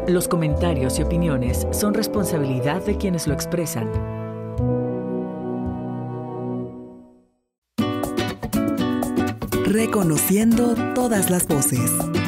Los comentarios y opiniones son responsabilidad de quienes lo expresan. Reconociendo todas las voces.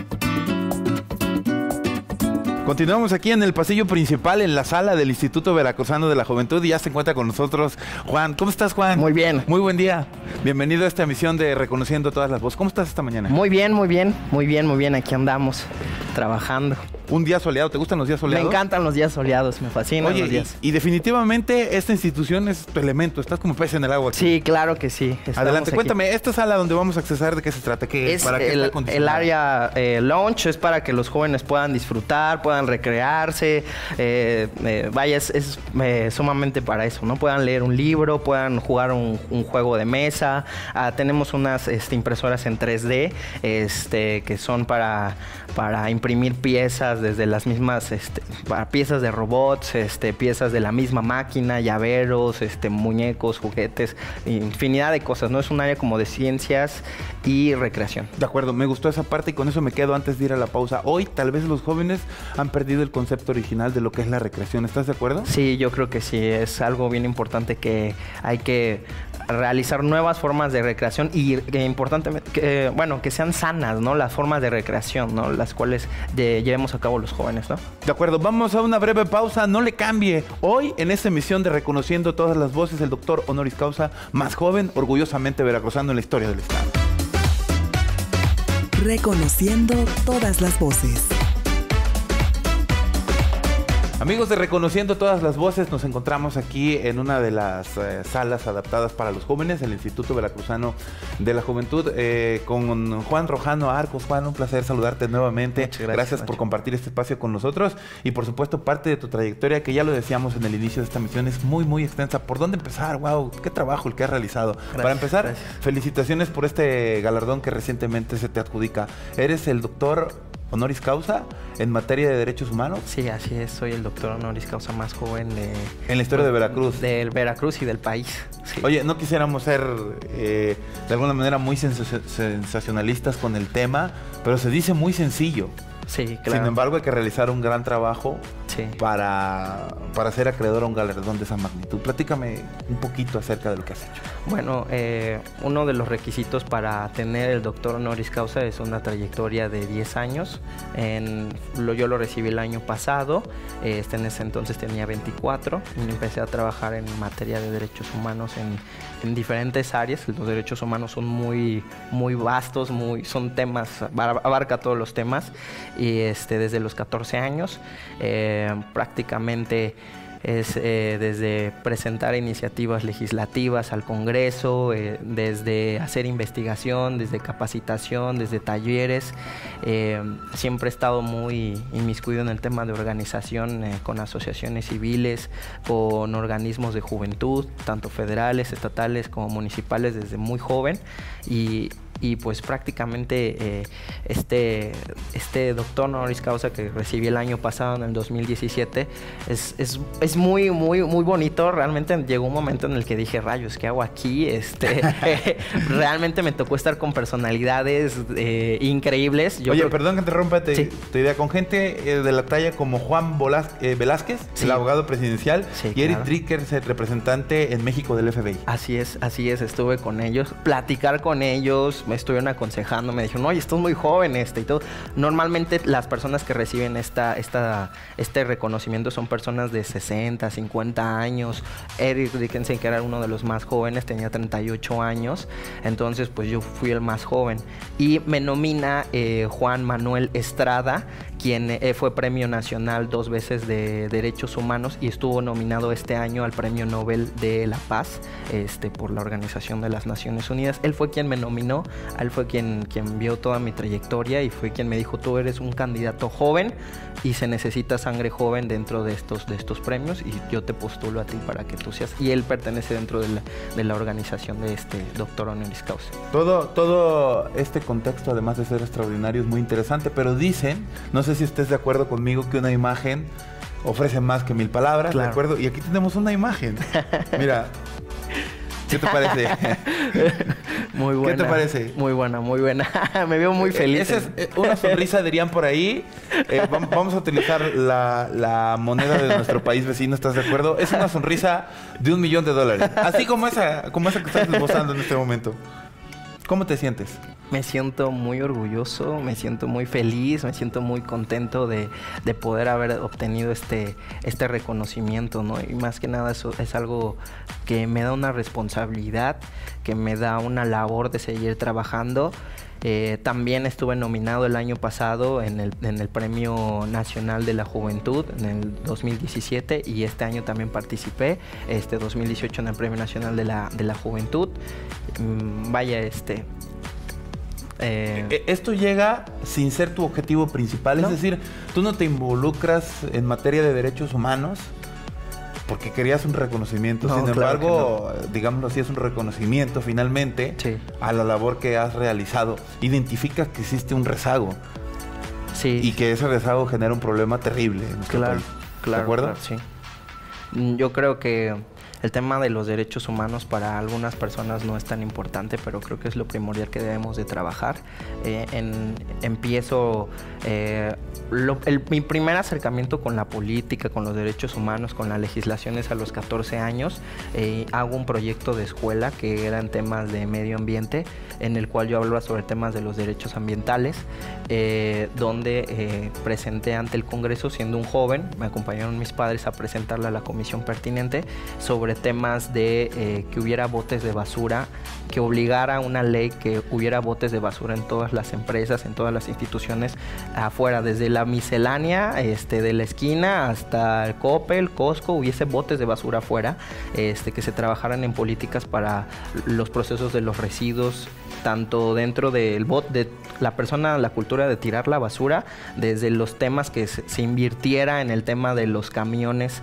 Continuamos aquí en el pasillo principal, en la sala del Instituto Veracruzano de la Juventud, y ya se encuentra con nosotros Juan. ¿Cómo estás, Juan? Muy bien. Muy buen día. Bienvenido a esta emisión de Reconociendo Todas las Voces. ¿Cómo estás esta mañana? Muy bien, muy bien. Muy bien, muy bien. Aquí andamos, trabajando. Un día soleado. ¿Te gustan los días soleados? Me encantan los días soleados, me fascinan los días. Y definitivamente esta institución es tu elemento. Estás como pez en el agua aquí. Sí, claro que sí. Adelante, cuéntame, esta sala donde vamos a accesar, ¿de qué se trata? ¿Para qué está acondicionada? El área lounge es para que los jóvenes puedan disfrutar, puedan recrearse. Vaya, es sumamente para eso, ¿no? Puedan leer un libro, puedan jugar un juego de mesa. Tenemos unas impresoras en 3D que son para imprimir piezas desde las mismas, para piezas de robots, piezas de la misma máquina, llaveros, muñecos, juguetes, infinidad de cosas, ¿no? Es un área como de ciencias y recreación. De acuerdo, me gustó esa parte y con eso me quedo antes de ir a la pausa. Hoy tal vez los jóvenes han perdido el concepto original de lo que es la recreación. ¿Estás de acuerdo? Sí, yo creo que sí, es algo bien importante que hay que realizar nuevas formas de recreación y importantemente, que sean sanas, ¿no? Las formas de recreación, ¿no? Las cuales llevemos a cabo los jóvenes, ¿no? De acuerdo, vamos a una breve pausa, no le cambie. Hoy, en esta emisión de Reconociendo Todas las Voces, el doctor honoris causa más joven, orgullosamente veracruzano en la historia del Estado. Reconociendo todas las voces. Amigos de Reconociendo Todas las Voces, nos encontramos aquí en una de las salas adaptadas para los jóvenes, el Instituto Veracruzano de la Juventud, con Juan Rojano Arcos. Juan, un placer saludarte nuevamente. Muchas gracias por compartir este espacio con nosotros y por supuesto parte de tu trayectoria, que ya lo decíamos en el inicio de esta misión, es muy muy extensa. ¿Por dónde empezar? ¡Wow! ¡Qué trabajo el que has realizado! Gracias, para empezar, gracias. Felicitaciones por este galardón que recientemente se te adjudica. Eres el doctor honoris causa en materia de derechos humanos. Sí, así es. Soy el doctor honoris causa más joven en la historia de Veracruz. Del Veracruz y del país. Sí. Oye, no quisiéramos ser de alguna manera muy sensacionalistas con el tema, pero se dice muy sencillo. Sí, claro. Sin embargo, hay que realizar un gran trabajo sí. para ser acreedor a un galardón de esa magnitud. Platícame un poquito acerca de lo que has hecho. Bueno, uno de los requisitos para tener el doctor honoris causa es una trayectoria de 10 años. Yo lo recibí el año pasado, en ese entonces tenía 24 y empecé a trabajar en materia de derechos humanos en diferentes áreas. Los derechos humanos son muy, muy vastos, son temas, abarca todos los temas. Y desde los 14 años prácticamente es desde presentar iniciativas legislativas al Congreso, desde hacer investigación, desde capacitación, desde talleres. Siempre he estado muy inmiscuido en el tema de organización con asociaciones civiles, con organismos de juventud, tanto federales, estatales como municipales, desde muy joven. Y pues prácticamente este doctor honoris causa que recibí el año pasado, en el 2017, es muy, muy, muy bonito. Realmente llegó un momento en el que dije, rayos, ¿qué hago aquí? Realmente me tocó estar con personalidades increíbles. Oye, perdón que te rompa tu idea. Con gente de la talla como Juan Velázquez, sí, el abogado presidencial, sí, y Eric Drickers, el representante en México del FBI. Así es. Estuve con ellos, platicar con ellos, me estuvieron aconsejando, me dijeron, oye, estás muy joven y todo. Normalmente las personas que reciben este reconocimiento son personas de 60, 50 años. Eric Dickinson, que era uno de los más jóvenes, tenía 38 años. Entonces, pues yo fui el más joven. Y me nomina Juan Manuel Estrada, quien fue Premio Nacional 2 veces de Derechos Humanos y estuvo nominado este año al Premio Nobel de la Paz por la Organización de las Naciones Unidas. Él fue quien me nominó, él fue quien vio toda mi trayectoria y fue quien me dijo, tú eres un candidato joven y se necesita sangre joven dentro de estos premios y yo te postulo a ti para que tú seas. Y él pertenece dentro de la organización de doctor honoris causa. Todo este contexto, además de ser extraordinario, es muy interesante, pero dicen, no sé si estés de acuerdo conmigo, que una imagen ofrece más que 1000 palabras, claro. ¿De acuerdo? Y aquí tenemos una imagen. Mira, ¿qué te parece? Muy buena. ¿Qué te parece? Muy buena, muy buena. Me veo muy feliz. Esa es una sonrisa, dirían por ahí. Vamos a utilizar la moneda de nuestro país vecino, ¿estás de acuerdo? Es una sonrisa de $1,000,000. Así como esa que estás esbozando en este momento. ¿Cómo te sientes? Me siento muy orgulloso, me siento muy feliz, me siento muy contento de poder haber obtenido este reconocimiento, ¿no? Y más que nada eso es algo que me da una responsabilidad, que me da una labor de seguir trabajando. También estuve nominado el año pasado en el Premio Nacional de la Juventud en el 2017 y este año también participé, 2018 en el Premio Nacional de la Juventud. Vaya, esto llega sin ser tu objetivo principal, ¿no? Es decir, tú no te involucras en materia de derechos humanos porque querías un reconocimiento. No, Sin claro embargo, digámoslo así, es un reconocimiento finalmente Sí. a la labor que has realizado. Identificas que existe un rezago Sí. y que ese rezago genera un problema terrible en nuestro Claro, país. claro. ¿De acuerdo? Claro, sí. Yo creo que el tema de los derechos humanos para algunas personas no es tan importante, pero creo que es lo primordial que debemos de trabajar. Mi primer acercamiento con la política, con los derechos humanos, con la legislación es a los 14 años. Hago un proyecto de escuela que era en temas de medio ambiente, en el cual yo hablaba sobre temas de los derechos ambientales, donde presenté ante el Congreso siendo un joven. Me acompañaron mis padres a presentarle a la comisión pertinente sobre temas de que hubiera botes de basura, que obligara una ley que hubiera botes de basura en todas las empresas, en todas las instituciones afuera, desde la miscelánea de la esquina hasta el Coppel, Costco, hubiese botes de basura afuera, que se trabajaran en políticas para los procesos de los residuos, tanto dentro del de la persona, la cultura de tirar la basura, desde los temas que se invirtiera en el tema de los camiones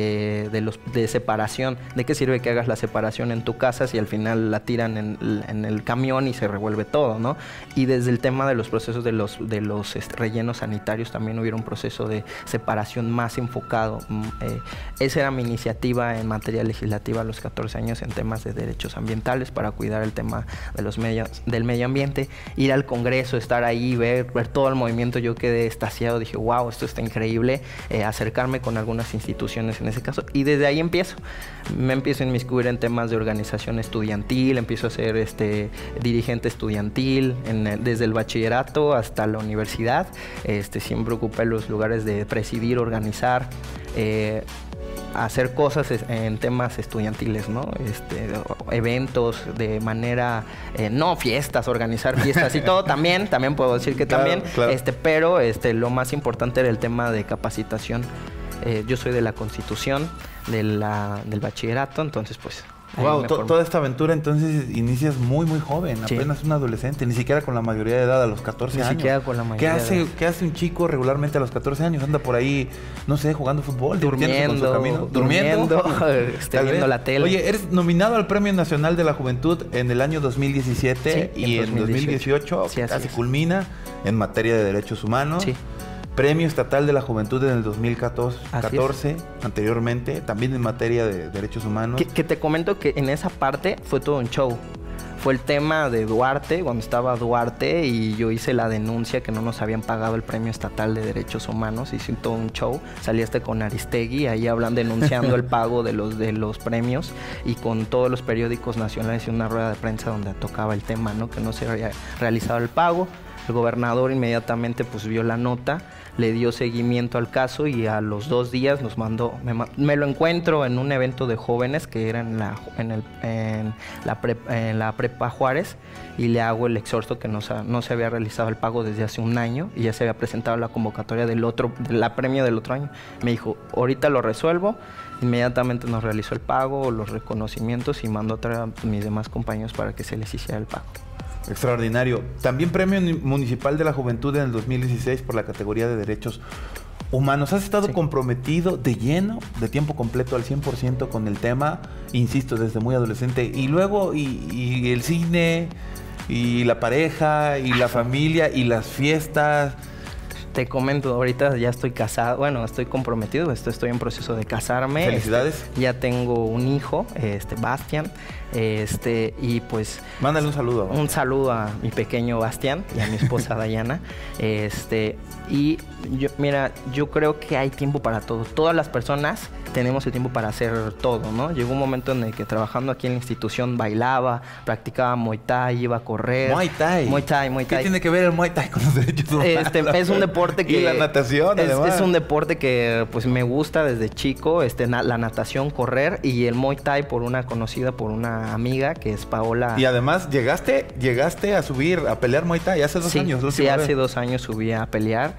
de separación. ¿De qué sirve que hagas la separación en tu casa si al final la tiran en el camión y se revuelve todo, ¿no? Y desde el tema de los procesos de los rellenos sanitarios también hubiera un proceso de separación más enfocado. Esa era mi iniciativa en materia legislativa a los 14 años en temas de derechos ambientales para cuidar el tema de del medio ambiente, ir al Congreso, estar ahí, ver todo el movimiento. Yo quedé extasiado, dije, wow, esto está increíble, acercarme con algunas instituciones en ese caso, y desde ahí me empiezo a inmiscuir en temas de organización estudiantil, empiezo a ser dirigente estudiantil desde el bachillerato hasta la universidad. Siempre ocupé los lugares de presidir, organizar, hacer cosas en temas estudiantiles, ¿no? Eventos de manera, no fiestas, organizar fiestas y todo, también puedo decir que claro, también, claro. Pero lo más importante era el tema de capacitación. Yo soy de la Constitución, del bachillerato, entonces pues... Wow, toda esta aventura entonces inicias muy muy joven, Sí. apenas un adolescente, ni siquiera con la mayoría de edad, a los 14 Ni años. siquiera con la mayoría de edad. ¿Qué hace un chico regularmente a los 14 años? Anda por ahí, no sé, jugando fútbol, divirtiéndose con su camino. durmiendo, Tal viendo vez. la tele. Oye, eres nominado al Premio Nacional de la Juventud en el año 2017 Sí, y en en 2018 Sí, así casi es. culmina en materia de derechos humanos. Sí. Premio Estatal de la Juventud en el 2014, anteriormente, también en materia de derechos humanos. Que te comento que en esa parte fue todo un show. Fue el tema de Duarte, cuando estaba Duarte y yo hice la denuncia que no nos habían pagado el Premio Estatal de Derechos Humanos. Hice todo un show. Salí con Aristegui, ahí hablan denunciando el pago de los premios, y con todos los periódicos nacionales y una rueda de prensa donde tocaba el tema, ¿no? Que no se había realizado el pago. El gobernador inmediatamente pues vio la nota, le dio seguimiento al caso y a los 2 días nos mandó, me lo encuentro en un evento de jóvenes que era en la Prepa Juárez, y le hago el exhorto que no se había realizado el pago desde hace un año y ya se había presentado la convocatoria de la premio del otro año. Me dijo, ahorita lo resuelvo. Inmediatamente nos realizó el pago, los reconocimientos, y mandó a traer a mis demás compañeros para que se les hiciera el pago. Extraordinario. También Premio Municipal de la Juventud en el 2016 por la categoría de Derechos Humanos. ¿Has estado Sí. comprometido de lleno, de tiempo completo, al 100% con el tema? Insisto, desde muy adolescente. Y luego, y el cine, y la pareja, y la familia, y las fiestas. Te comento, ahorita ya estoy casado, bueno, estoy comprometido, estoy en proceso de casarme. Felicidades. Ya tengo un hijo, Bastian, y pues... Mándale un saludo. Un saludo a mi pequeño Bastián y a mi esposa Dayana. Y yo creo que hay tiempo para todo. Todas las personas tenemos el tiempo para hacer todo, ¿no? Llegó un momento en el que trabajando aquí en la institución bailaba, practicaba Muay Thai, iba a correr. Muay Thai. Muay Thai, Muay Thai. ¿Qué tiene que ver el Muay Thai con los derechos humanos? Es un deporte que... Y la natación, además. Es un deporte que pues me gusta desde chico, la natación, correr, y el Muay Thai por una conocida, por una amiga que es Paola. Y además llegaste a subir, a pelear Muay Thai hace 2 años. Sí, hace 2 años subí a pelear.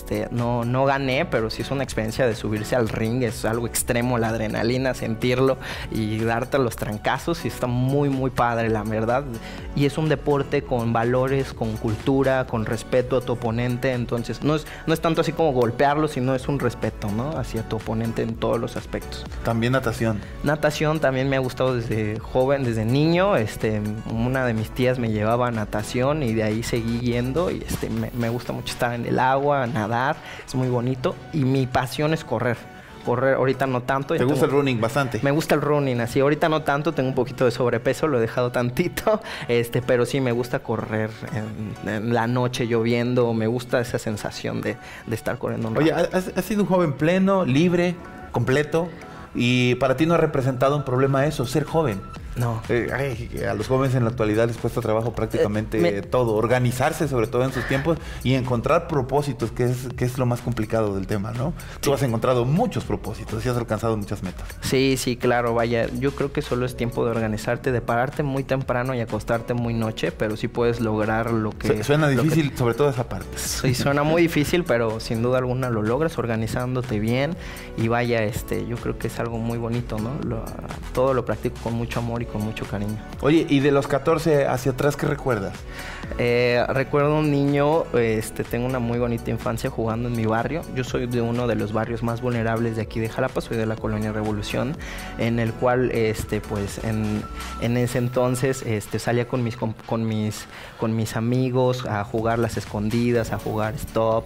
No gané, pero sí es una experiencia de subirse al ring, es algo extremo, la adrenalina, sentirlo y darte los trancazos, y está muy, muy padre, la verdad. Y es un deporte con valores, con cultura, con respeto a tu oponente, entonces no es tanto así como golpearlo, sino es un respeto, ¿no? Hacia tu oponente en todos los aspectos. También natación. Natación también me ha gustado desde joven, desde niño. Una de mis tías me llevaba a natación y de ahí seguí yendo, y me gusta mucho estar en el agua, nadar, es muy bonito, y mi pasión es correr. Ahorita no tanto. ¿Te gusta el running bastante? Me gusta el running, así. Ahorita no tanto, tengo un poquito de sobrepeso, lo he dejado tantito, pero sí me gusta correr en la noche lloviendo, me gusta esa sensación de estar corriendo un rato. Oye, has sido un joven pleno, libre, completo, y para ti no ha representado un problema eso, ser joven. No. A los jóvenes en la actualidad les cuesta trabajo prácticamente todo. Organizarse, sobre todo en sus tiempos, y encontrar propósitos, que es lo más complicado del tema, ¿no? Sí. Tú has encontrado muchos propósitos y has alcanzado muchas metas. Sí, claro, vaya. Yo creo que solo es tiempo de organizarte, de pararte muy temprano y acostarte muy noche, pero sí puedes lograr lo que... Suena difícil, sobre todo esa parte. Sí, suena muy difícil, pero sin duda alguna lo logras organizándote bien. Y vaya, yo creo que es algo muy bonito, ¿no? Todo lo practico con mucho amor y con mucho cariño. Oye, y de los 14 hacia atrás, ¿qué recuerdas? Recuerdo un niño, tengo una muy bonita infancia jugando en mi barrio. Yo soy de uno de los barrios más vulnerables de aquí de Jalapa, soy de la colonia Revolución, en el cual, pues, en ese entonces, salía con mis amigos a jugar las escondidas, a jugar stop,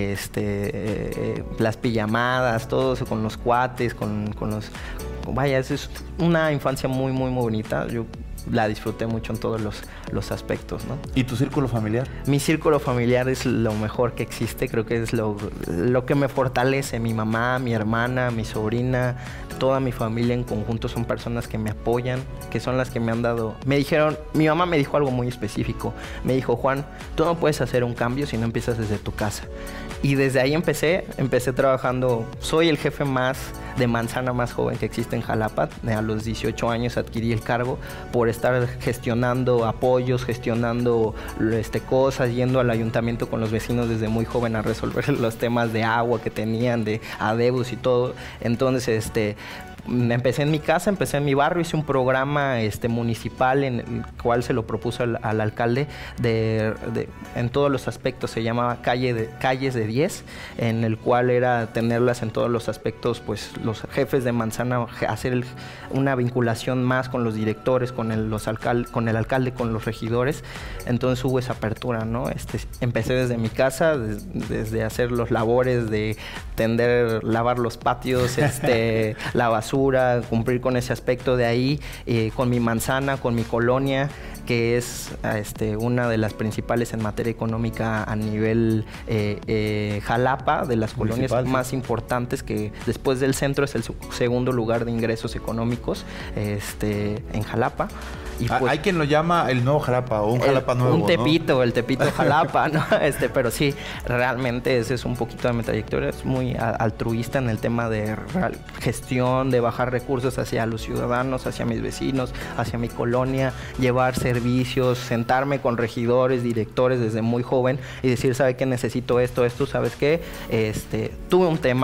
las pijamadas, todo eso con los cuates, con los... Vaya, es una infancia muy, muy, muy bonita. Yo la disfruté mucho en todos los aspectos, ¿no? ¿Y tu círculo familiar? Mi círculo familiar es lo mejor que existe. Creo que es lo que me fortalece. Mi mamá, mi hermana, mi sobrina, toda mi familia en conjunto son personas que me apoyan, que son las que me han dado... Mi mamá me dijo algo muy específico. Me dijo, Juan, tú no puedes hacer un cambio si no empiezas desde tu casa. Y desde ahí empecé trabajando. Soy el jefe de manzana más joven que existe en Jalapa. A los 18 años adquirí el cargo por estar gestionando apoyos, gestionando cosas, yendo al ayuntamiento con los vecinos desde muy joven a resolver los temas de agua que tenían, de adeudos y todo. Entonces, empecé en mi casa, empecé en mi barrio, hice un programa municipal en el cual se lo propuso al alcalde en todos los aspectos, se llamaba Calles de 10, en el cual era tenerlas en todos los aspectos, pues los jefes de manzana, hacer una vinculación más con los directores, con el alcalde, con los regidores. Entonces hubo esa apertura, ¿no? Empecé desde mi casa, desde hacer los labores de lavar los patios, la basura, cumplir con ese aspecto de ahí, con mi manzana, con mi colonia, que es una de las principales en materia económica a nivel Jalapa, de las colonias más importantes, que después del centro es el segundo lugar de ingresos económicos en Jalapa. Y pues, hay quien lo llama el nuevo Jalapa o un Jalapa nuevo, un Tepito, ¿no? El Tepito Jalapa, ¿no? Pero sí, realmente ese es un poquito de mi trayectoria. Es muy altruista en el tema de gestión, de bajar recursos hacia los ciudadanos, hacia mis vecinos, hacia mi colonia, llevar servicios, sentarme con regidores, directores desde muy joven y decir, ¿sabe qué? Necesito esto, ¿sabes qué? Tuve un tema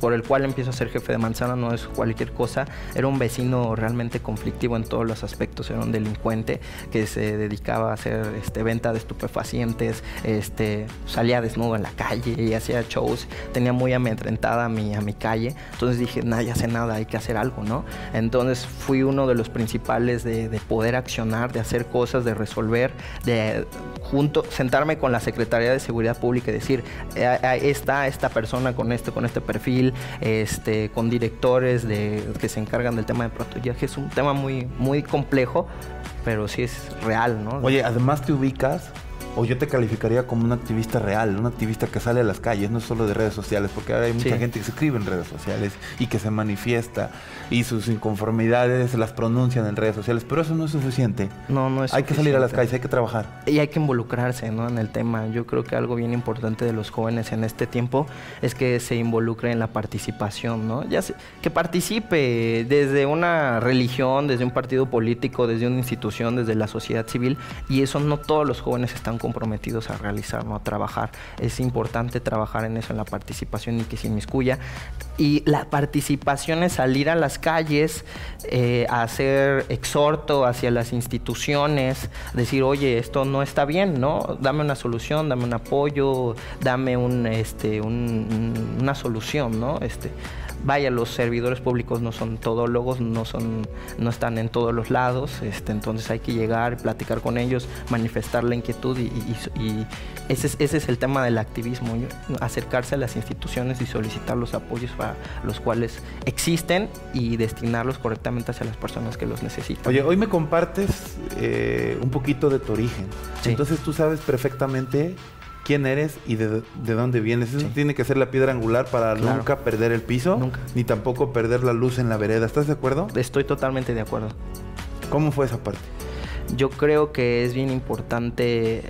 por el cual empiezo a ser jefe de manzana, no es cualquier cosa. Era un vecino realmente conflictivo en todos los aspectos. Era un delincuente que se dedicaba a hacer venta de estupefacientes, salía desnudo en la calle y hacía shows. Tenía muy amedrentada a mi calle. Entonces dije, nadie hace nada, hay que hacer algo, ¿no? Entonces fui uno de los principales de poder accionar, de hacer cosas, de resolver, de sentarme con la Secretaría de Seguridad Pública y decir, está esta persona con este perfil, con directores que se encargan del tema de patrullaje. Es un tema muy, muy complejo, pero sí es real, ¿no? Oye, además te ubicas, o yo te calificaría como un activista real, un activista que sale a las calles, no solo de redes sociales, porque ahora hay mucha gente que se escribe en redes sociales y que se manifiesta y sus inconformidades las pronuncian en redes sociales, pero eso no es suficiente. No es suficiente. Hay que salir a las calles, hay que trabajar. Y hay que involucrarse, ¿no?, en el tema. Yo creo que algo bien importante de los jóvenes en este tiempo es que se involucre en la participación, ¿no? Que participe desde una religión, desde un partido político, desde una institución, desde la sociedad civil, y eso no todos los jóvenes están comprometidos a realizar, ¿no?, a trabajar. Es importante trabajar en eso, en la participación, y que se inmiscuya. Y la participación es salir a las calles, hacer exhorto hacia las instituciones, decir, oye, esto no está bien, ¿no? Dame una solución, dame un apoyo, dame una solución, ¿no? Vaya, los servidores públicos no son todólogos, no están en todos los lados, entonces hay que llegar, platicar con ellos, manifestar la inquietud, y ese es el tema del activismo, acercarse a las instituciones y solicitar los apoyos para los cuales existen y destinarlos correctamente hacia las personas que los necesitan. Oye, hoy me compartes un poquito de tu origen, sí. Entonces tú sabes perfectamente quién eres y de dónde vienes. Eso tiene que ser la piedra angular para nunca perder el piso, ni tampoco perder la luz en la vereda. ¿Estás de acuerdo? Estoy totalmente de acuerdo. ¿Cómo fue esa parte? Yo creo que es bien importante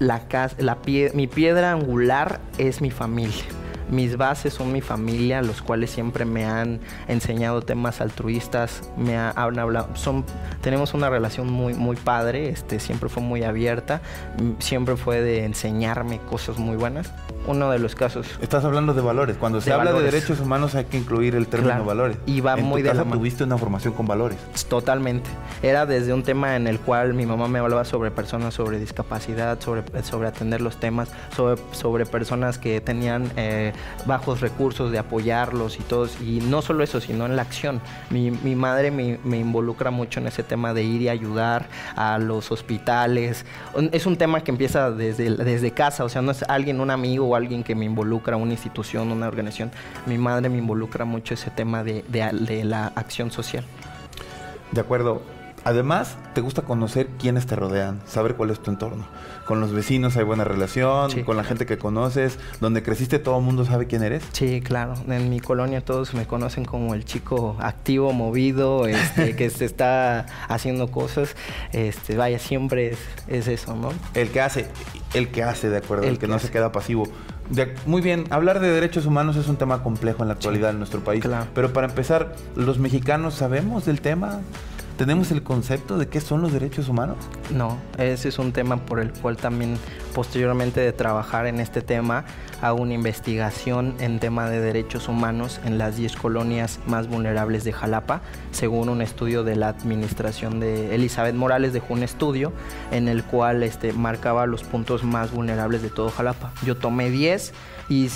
mi piedra angular es mi familia. Mis bases son mi familia, los cuales siempre me han enseñado temas altruistas, han hablado, tenemos una relación muy, muy padre, siempre fue muy abierta, siempre fue de enseñarme cosas muy buenas. Uno de los casos... Estás hablando de valores. Cuando se habla de derechos humanos hay que incluir el término valores. Y va muy de la mano. ¿Tuviste una formación con valores? Totalmente. Era desde un tema en el cual mi mamá me hablaba sobre personas, sobre discapacidad, sobre atender los temas, sobre personas que tenían bajos recursos, de apoyarlos y todos. Y no solo eso, sino en la acción. Mi madre me involucra mucho en ese tema de ir y ayudar a los hospitales. Es un tema que empieza desde casa, o sea, no es un amigo o alguien que me involucra, una institución, una organización. Mi madre me involucra mucho ese tema de la acción social. De acuerdo. Además, te gusta conocer quiénes te rodean, saber cuál es tu entorno. Con los vecinos hay buena relación, sí, con la gente que conoces, donde creciste todo el mundo sabe quién eres. Sí, claro. En mi colonia todos me conocen como el chico activo, movido, que se está haciendo cosas. Vaya, siempre es eso, ¿no? El que hace, de acuerdo, el que no se queda pasivo. Muy bien, hablar de derechos humanos es un tema complejo en la actualidad en nuestro país. Claro. Pero para empezar, ¿los mexicanos sabemos del tema? ¿Tenemos el concepto de qué son los derechos humanos? No, ese es un tema por el cual también posteriormente de trabajar en este tema hago una investigación en tema de derechos humanos en las 10 colonias más vulnerables de Jalapa, según un estudio de la administración de Elizabeth Morales. Dejó un estudio en el cual marcaba los puntos más vulnerables de todo Jalapa. Yo tomé 10 y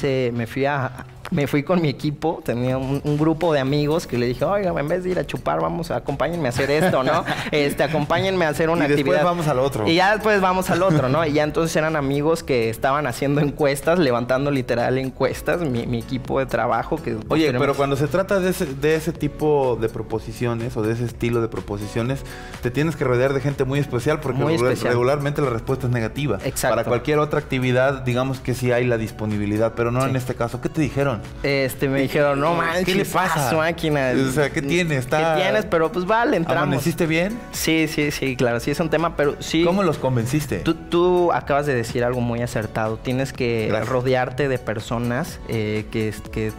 me fui con mi equipo, tenía un grupo de amigos que le dije, oiga, en vez de ir a chupar, acompáñenme a hacer esto, ¿no? Acompáñenme a hacer una actividad. Y después vamos al otro. Y ya después vamos al otro, ¿no? Y ya entonces eran amigos que estaban haciendo encuestas, levantando literal encuestas, mi equipo de trabajo. Oye, pero cuando se trata de ese tipo de proposiciones o de ese estilo de proposiciones, te tienes que rodear de gente muy especial porque regularmente la respuesta es negativa. Exacto. Para cualquier otra actividad, digamos que sí hay la disponibilidad, pero no en este caso. ¿Qué te dijeron? Me dijeron, no manches, ¿qué le pasa? Máquina. O sea, ¿qué tienes? ¿Qué tienes? Pero pues vale, entramos. ¿Amaneciste bien? Sí, claro, sí es un tema, pero sí. ¿Cómo los convenciste? Tú acabas de decir algo muy acertado. Tienes que rodearte de personas que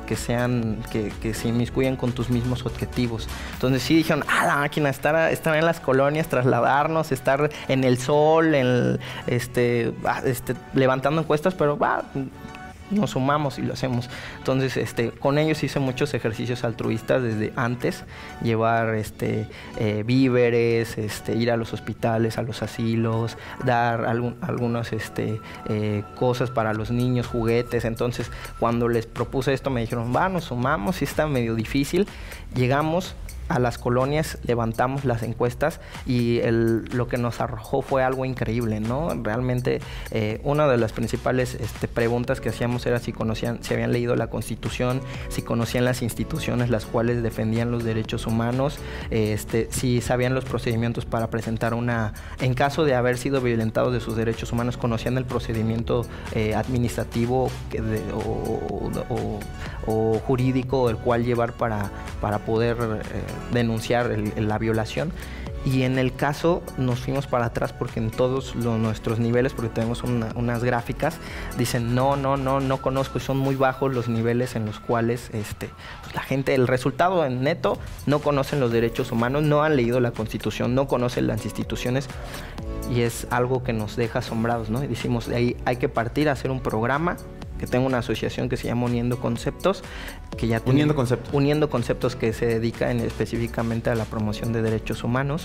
se inmiscuyan con tus mismos objetivos. Entonces sí dijeron, la máquina, estar en las colonias, trasladarnos, estar en el sol, levantando encuestas, pero nos sumamos y lo hacemos. Entonces, con ellos hice muchos ejercicios altruistas desde antes, llevar víveres, ir a los hospitales, a los asilos, dar algunas cosas para los niños, juguetes. Entonces, cuando les propuse esto, me dijeron, nos sumamos, sí está medio difícil. Llegamos a las colonias, levantamos las encuestas y lo que nos arrojó fue algo increíble, ¿no? Realmente una de las principales preguntas que hacíamos era si habían leído la Constitución, si conocían las instituciones las cuales defendían los derechos humanos, si sabían los procedimientos para presentar en caso de haber sido violentados de sus derechos humanos, conocían el procedimiento administrativo o jurídico el cual llevar para poder denunciar la violación. Y en el caso nos fuimos para atrás porque en todos nuestros niveles, porque tenemos unas gráficas, dicen no conozco, y son muy bajos los niveles en los cuales pues la gente, el resultado en neto, no conocen los derechos humanos, no han leído la Constitución, no conocen las instituciones, y es algo que nos deja asombrados, ¿no? Y decimos, de ahí hay que partir a hacer un programa, que tengo una asociación que se llama Uniendo Conceptos, que ya Uniendo Conceptos, que se dedica específicamente a la promoción de derechos humanos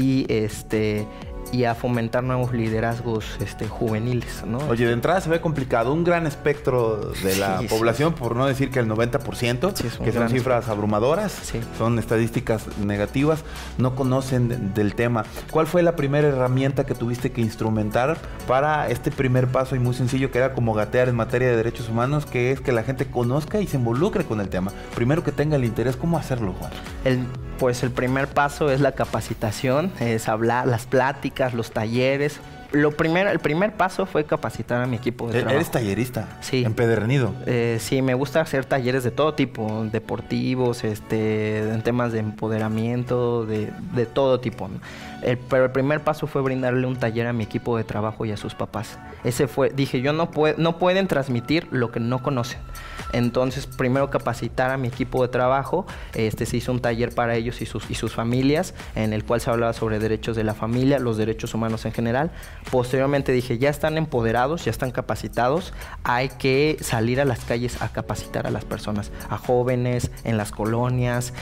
y a fomentar nuevos liderazgos juveniles, ¿no? Oye, de entrada se ve complicado. Un gran espectro de la población, por no decir que el 90%, que son cifras abrumadoras, son estadísticas negativas, no conocen del tema. ¿Cuál fue la primera herramienta que tuviste que instrumentar para este primer paso y muy sencillo, que era como gatear en materia de derechos humanos, que es que la gente conozca y se involucre con el tema? Primero que tenga el interés, ¿cómo hacerlo, Juan? Pues el primer paso es la capacitación, es hablar, las pláticas, los talleres. El primer paso fue capacitar a mi equipo de trabajo. ¿Eres tallerista? Sí. ¿Empedernido? Sí, me gusta hacer talleres de todo tipo, deportivos, en temas de empoderamiento, de todo tipo, ¿no? Pero el primer paso fue brindarle un taller a mi equipo de trabajo y a sus papás. Dije, no pueden transmitir lo que no conocen. Entonces, primero capacitar a mi equipo de trabajo. Se hizo un taller para ellos y sus familias, en el cual se hablaba sobre derechos de la familia, los derechos humanos en general. Posteriormente dije, ya están empoderados, ya están capacitados, hay que salir a las calles a capacitar a las personas, a jóvenes, en las colonias,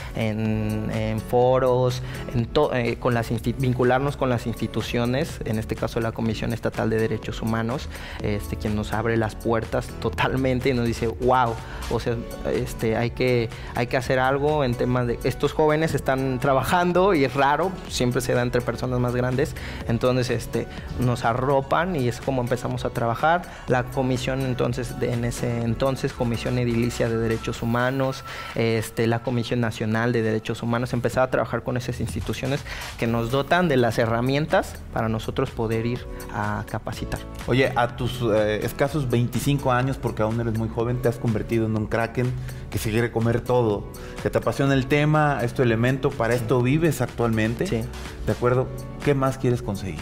en foros, vincularnos con las instituciones, en este caso la Comisión Estatal de Derechos Humanos, quien nos abre las puertas totalmente y nos dice, wow, o sea, hay que hacer algo en temas de... Estos jóvenes están trabajando y es raro, siempre se da entre personas más grandes, entonces nos arropan y es como empezamos a trabajar. La comisión en ese entonces, Comisión Edilicia de Derechos Humanos, la Comisión Nacional de Derechos Humanos, empezaba a trabajar con esas instituciones que nos dotan de las herramientas para nosotros poder ir a capacitar. Oye, a tus escasos 25 años, porque aún eres muy joven, te has convertido en un kraken que se quiere comer todo, que te apasiona el tema, es tu elemento, para esto vives actualmente. Sí. ¿De acuerdo? ¿Qué más quieres conseguir?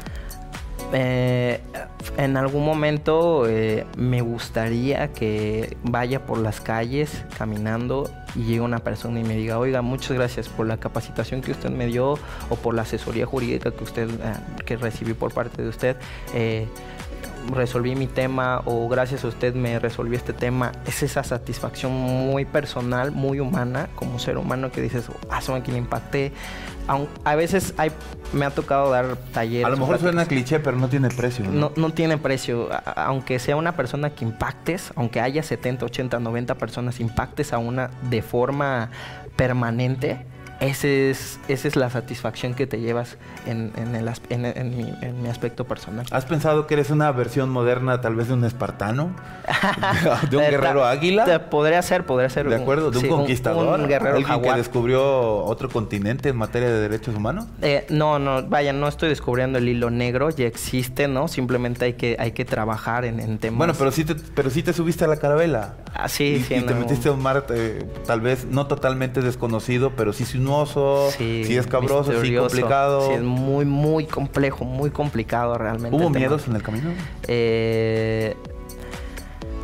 En algún momento me gustaría que vaya por las calles caminando y llegue una persona y me diga, oiga, muchas gracias por la capacitación que usted me dio o por la asesoría jurídica que recibí por parte de usted. Resolví mi tema, o gracias a usted me resolvió este tema. Es esa satisfacción muy personal, muy humana, como ser humano, que dices, son quien impacté. A veces me ha tocado dar talleres. A lo mejor suena cliché, pero no tiene precio, ¿no? No tiene precio. Aunque sea una persona que impactes, aunque haya 70, 80, 90 personas, impactes a una de forma permanente, esa es la satisfacción que te llevas en mi aspecto personal. ¿Has pensado que eres una versión moderna tal vez de un espartano? ¿De un guerrero águila? Podría ser. ¿De acuerdo? ¿De un conquistador? Un guerrero ¿Alguien jaguar que descubrió otro continente en materia de derechos humanos? No estoy descubriendo el hilo negro, ya existe, ¿no? Simplemente hay que trabajar en temas... Bueno, pero sí te subiste a la carabela. Sí. Y te metiste a un mar tal vez no totalmente desconocido, pero sí sinuoso, sí escabroso, sí complicado. Sí, es muy, muy complejo, muy complicado realmente. ¿Hubo miedos en el camino?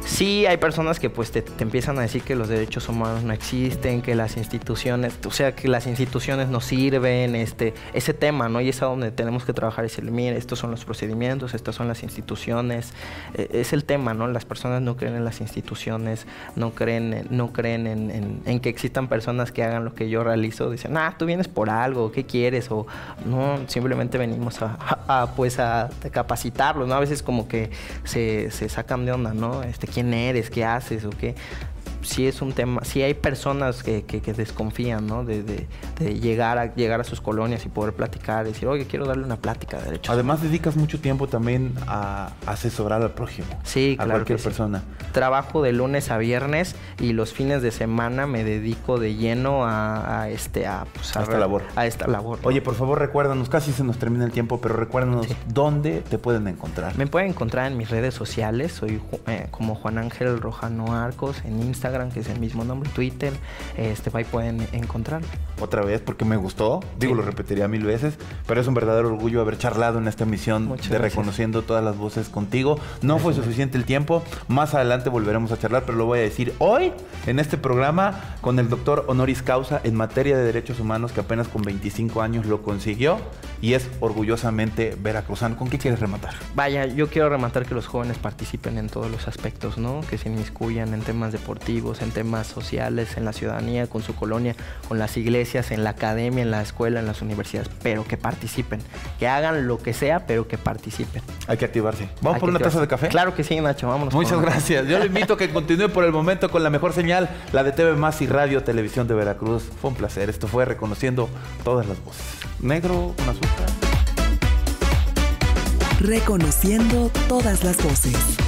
Sí, hay personas que pues te empiezan a decir que los derechos humanos no existen, que las instituciones, o sea, que las instituciones no sirven, ese tema, ¿no? Y es a donde tenemos que trabajar y decirle, mire, estos son los procedimientos, estas son las instituciones, es el tema, ¿no? Las personas no creen en las instituciones, no creen en que existan personas que hagan lo que yo realizo, dicen, tú vienes por algo, ¿qué quieres? O no, simplemente venimos a capacitarlos, ¿no? A veces como que se sacan de onda, ¿no? ¿Quién eres? ¿Qué haces? ¿O qué? Sí es un tema, sí hay personas que desconfían, ¿no? De llegar a sus colonias y poder platicar, decir, oye, quiero darle una plática de derechos. Además, dedicas mucho tiempo también a asesorar al prójimo. Sí, claro. A cualquier persona. Trabajo de lunes a viernes y los fines de semana me dedico de lleno a esta labor. Oye, por favor, recuérdanos, casi se nos termina el tiempo, pero recuérdanos dónde te pueden encontrar. Me pueden encontrar en mis redes sociales, soy como Juan Ángel Rojano Arcos, en Instagram, que es el mismo nombre, Twitter, ahí pueden encontrar. Otra vez, porque me gustó, lo repetiría 1000 veces, pero es un verdadero orgullo haber charlado en esta emisión de Reconociendo Todas las Voces contigo. No fue suficiente el tiempo, más adelante volveremos a charlar, pero lo voy a decir hoy en este programa con el doctor honoris causa en materia de derechos humanos, que apenas con 25 años lo consiguió y es orgullosamente veracruzano. ¿Con qué quieres rematar? Vaya, yo quiero rematar que los jóvenes participen en todos los aspectos, ¿no? Que se inmiscuyan en temas deportivos, en temas sociales, en la ciudadanía, con su colonia, con las iglesias, en la academia, en la escuela, en las universidades, pero que participen, que hagan lo que sea, pero que participen. Hay que activarse. ¿Vamos por una taza de café? Claro que sí, Nacho, vámonos. Muchas gracias. Yo le invito a que continúe por el momento con la mejor señal, la de TV Más y Radio Televisión de Veracruz. Fue un placer. Esto fue Reconociendo Todas las Voces. Negro con azúcar. Reconociendo Todas las Voces.